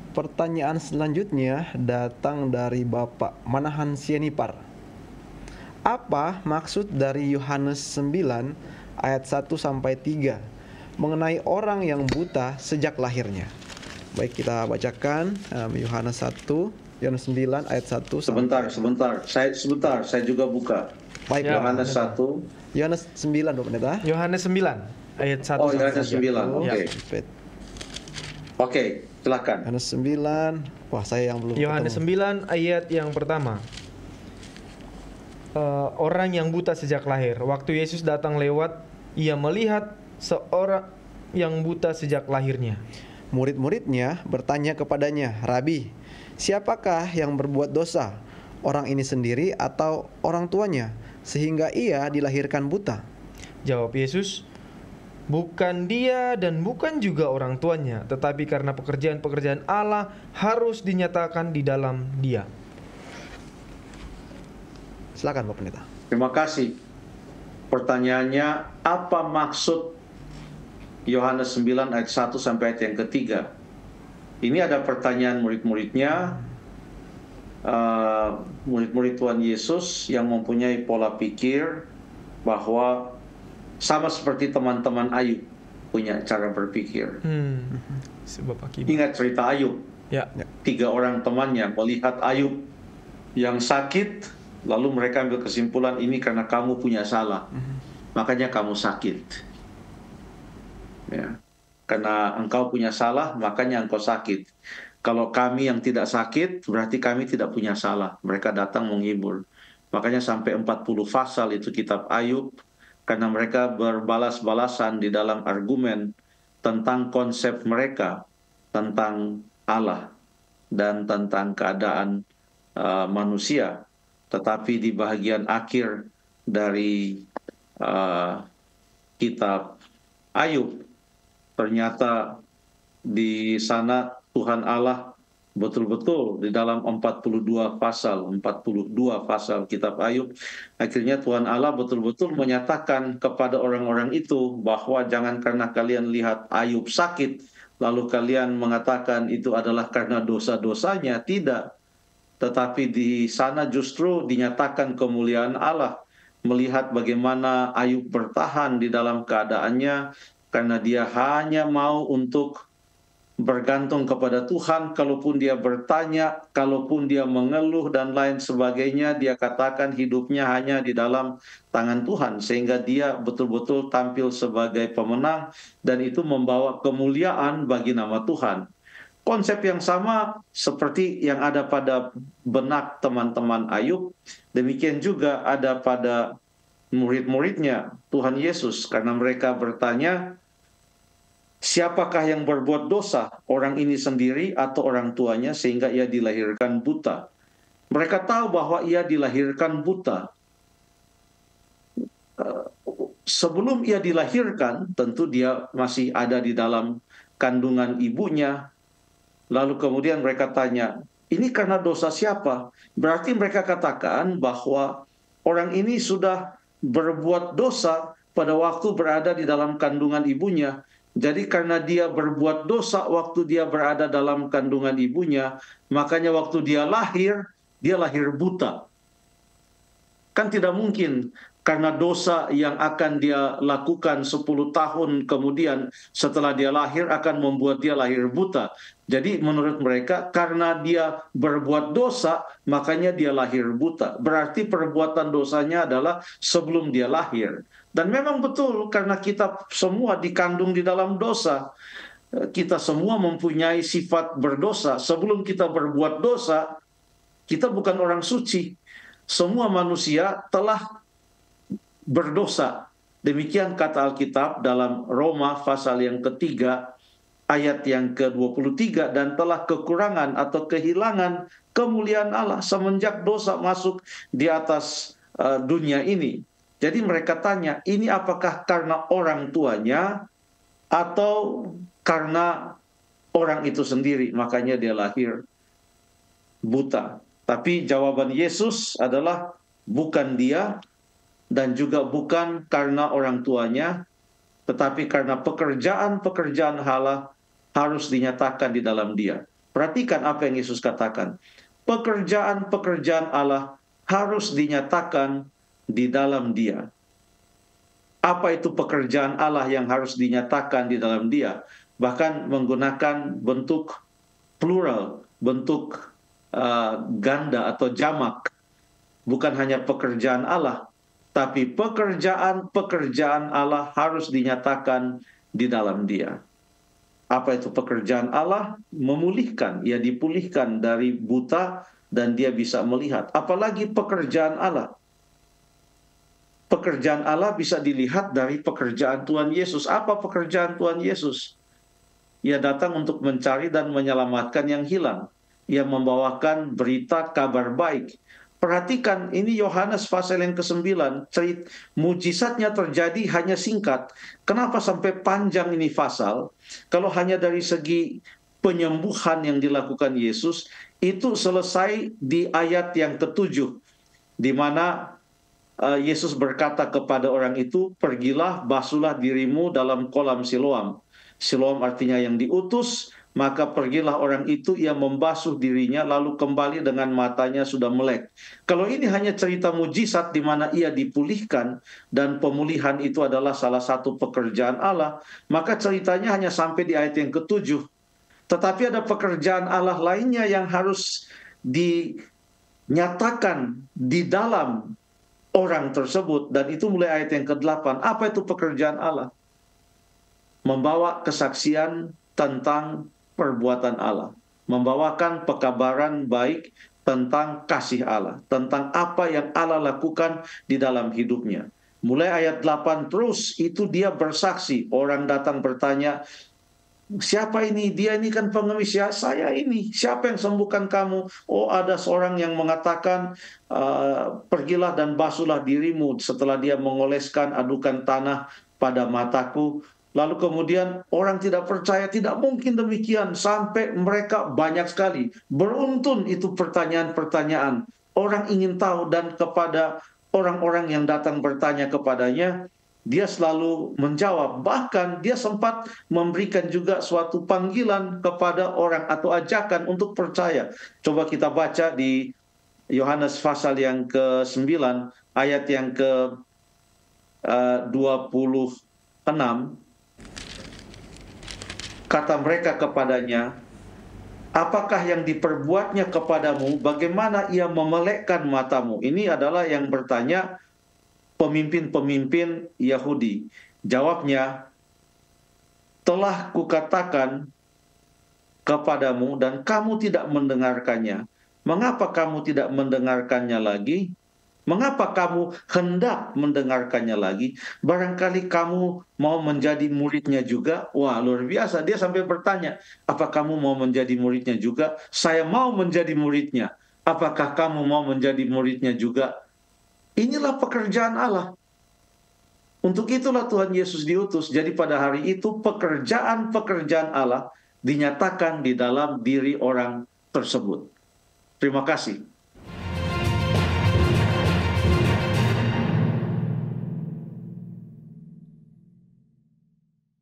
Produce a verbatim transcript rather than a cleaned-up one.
Pertanyaan selanjutnya datang dari Bapak Manahan Sianipar. Apa maksud dari Yohanes sembilan ayat satu sampai tiga mengenai orang yang buta sejak lahirnya? Baik, kita bacakan um, Yohanes satu, Yohanes sembilan ayat satu Sebentar, sampai... sebentar. Saya sebentar, saya juga buka. Baik, Ya. Bapak Yohanes Pendeta. satu. Yohanes sembilan, Bapak Pendeta. Yohanes sembilan ayat satu Oh, sampai Yohanes tiga. sembilan. Oke. Ya. Sampai- Oke, silakan. Yohanes sembilan. Wah, saya yang belum Yohanes ketemu. sembilan ayat yang pertama. Eh, orang yang buta sejak lahir. Waktu Yesus datang lewat, ia melihat seorang yang buta sejak lahirnya. Murid-muridnya bertanya kepadanya, "Rabi, siapakah yang berbuat dosa? Orang ini sendiri atau orang tuanya, sehingga ia dilahirkan buta?" Jawab Yesus, bukan dia dan bukan juga orang tuanya, tetapi karena pekerjaan-pekerjaan Allah harus dinyatakan di dalam dia. Silakan, Bapak Pendeta. Terima kasih. Pertanyaannya, apa maksud Yohanes sembilan ayat satu sampai ayat yang ketiga? Ini ada pertanyaan murid-muridnya, uh, murid-murid Tuhan Yesus yang mempunyai pola pikir bahwa sama seperti teman-teman Ayub punya cara berpikir. Hmm. Sebab akibat. Ingat cerita Ayub. Ya. Tiga orang temannya melihat Ayub yang sakit, lalu mereka ambil kesimpulan, ini karena kamu punya salah, makanya kamu sakit. Ya. Karena engkau punya salah, makanya engkau sakit. Kalau kami yang tidak sakit, berarti kami tidak punya salah. Mereka datang menghibur. Makanya sampai empat puluh pasal itu kitab Ayub, karena mereka berbalas-balasan di dalam argumen tentang konsep mereka, tentang Allah, dan tentang keadaan uh, manusia. Tetapi di bagian akhir dari uh, kitab Ayub, ternyata di sana Tuhan Allah betul-betul di dalam empat puluh dua pasal, empat puluh dua pasal kitab Ayub, akhirnya Tuhan Allah betul-betul menyatakan kepada orang-orang itu bahwa jangan karena kalian lihat Ayub sakit, lalu kalian mengatakan itu adalah karena dosa-dosanya. Tidak. Tetapi di sana justru dinyatakan kemuliaan Allah, melihat bagaimana Ayub bertahan di dalam keadaannya karena dia hanya mau untuk bergantung kepada Tuhan. Kalaupun dia bertanya, kalaupun dia mengeluh dan lain sebagainya, dia katakan hidupnya hanya di dalam tangan Tuhan, sehingga dia betul-betul tampil sebagai pemenang, dan itu membawa kemuliaan bagi nama Tuhan. Konsep yang sama seperti yang ada pada benak teman-teman Ayub, demikian juga ada pada murid-muridnya Tuhan Yesus, karena mereka bertanya, siapakah yang berbuat dosa, orang ini sendiri atau orang tuanya, sehingga ia dilahirkan buta? Mereka tahu bahwa ia dilahirkan buta. Sebelum ia dilahirkan, tentu dia masih ada di dalam kandungan ibunya. Lalu kemudian mereka tanya, ini karena dosa siapa? Berarti mereka katakan bahwa orang ini sudah berbuat dosa pada waktu berada di dalam kandungan ibunya. Jadi karena dia berbuat dosa waktu dia berada dalam kandungan ibunya, makanya waktu dia lahir, dia lahir buta. Kan tidak mungkin karena dosa yang akan dia lakukan sepuluh tahun kemudian setelah dia lahir akan membuat dia lahir buta. Jadi menurut mereka karena dia berbuat dosa makanya dia lahir buta. Berarti perbuatan dosanya adalah sebelum dia lahir. Dan memang betul karena kita semua dikandung di dalam dosa. Kita semua mempunyai sifat berdosa. Sebelum kita berbuat dosa, kita bukan orang suci. Semua manusia telah berdosa. Demikian kata Alkitab dalam Roma pasal yang ketiga ayat yang ke dua puluh tiga, dan telah kekurangan atau kehilangan kemuliaan Allah semenjak dosa masuk di atas uh, dunia ini. Jadi mereka tanya, ini apakah karena orang tuanya atau karena orang itu sendiri makanya dia lahir buta? Tapi jawaban Yesus adalah bukan dia, dan juga bukan karena orang tuanya, tetapi karena pekerjaan-pekerjaan Allah harus dinyatakan di dalam dia. Perhatikan apa yang Yesus katakan. Pekerjaan-pekerjaan Allah harus dinyatakan di dalam Dia. Apa itu pekerjaan Allah yang harus dinyatakan di dalam Dia? Bahkan menggunakan bentuk plural, bentuk uh, ganda atau jamak. Bukan hanya pekerjaan Allah, tapi pekerjaan-pekerjaan Allah harus dinyatakan di dalam Dia. Apa itu pekerjaan Allah? Memulihkan, ya dipulihkan dari buta dan dia bisa melihat. Apalagi pekerjaan Allah. Pekerjaan Allah bisa dilihat dari pekerjaan Tuhan Yesus. Apa pekerjaan Tuhan Yesus? Ia datang untuk mencari dan menyelamatkan yang hilang. Ia membawakan berita kabar baik. Perhatikan, ini Yohanes pasal yang kesembilan, cerita mujizatnya terjadi hanya singkat. Kenapa sampai panjang ini pasal? Kalau hanya dari segi penyembuhan yang dilakukan Yesus, itu selesai di ayat yang ketujuh, di mana uh, Yesus berkata kepada orang itu, pergilah, basuhlah dirimu dalam kolam Siloam. Siloam artinya yang diutus. Maka pergilah orang itu, ia membasuh dirinya, lalu kembali dengan matanya sudah melek. Kalau ini hanya cerita mujizat di mana ia dipulihkan, dan pemulihan itu adalah salah satu pekerjaan Allah, maka ceritanya hanya sampai di ayat yang ketujuh. Tetapi ada pekerjaan Allah lainnya yang harus dinyatakan di dalam orang tersebut, dan itu mulai ayat yang kedelapan. Apa itu pekerjaan Allah? Membawa kesaksian tentang perbuatan Allah, membawakan pekabaran baik tentang kasih Allah, tentang apa yang Allah lakukan di dalam hidupnya. Mulai ayat delapan terus, itu dia bersaksi. Orang datang bertanya, siapa ini? Dia ini kan pengemis. Ya, saya ini. Siapa yang sembuhkan kamu? Oh, ada seorang yang mengatakan, uh, pergilah dan basuhlah dirimu. Setelah dia mengoleskan, adukan tanah pada mataku. Lalu kemudian orang tidak percaya, tidak mungkin demikian. Sampai mereka banyak sekali. Beruntun itu pertanyaan-pertanyaan. Orang ingin tahu, dan kepada orang-orang yang datang bertanya kepadanya, dia selalu menjawab. Bahkan dia sempat memberikan juga suatu panggilan kepada orang atau ajakan untuk percaya. Coba kita baca di Yohanes pasal yang kesembilan, ayat yang ke dua puluh enam. Kata mereka kepadanya, apakah yang diperbuatnya kepadamu? Bagaimana ia memelekkan matamu? Ini adalah yang bertanya pemimpin-pemimpin Yahudi. Jawabnya, telah kukatakan kepadamu dan kamu tidak mendengarkannya. Mengapa kamu tidak mendengarkannya lagi? Mengapa kamu hendak mendengarkannya lagi? Barangkali kamu mau menjadi muridnya juga. Wah, luar biasa. Dia sampai bertanya, apa kamu mau menjadi muridnya juga? Saya mau menjadi muridnya. Apakah kamu mau menjadi muridnya juga? Inilah pekerjaan Allah. Untuk itulah Tuhan Yesus diutus. Jadi pada hari itu pekerjaan-pekerjaan Allah dinyatakan di dalam diri orang tersebut. Terima kasih.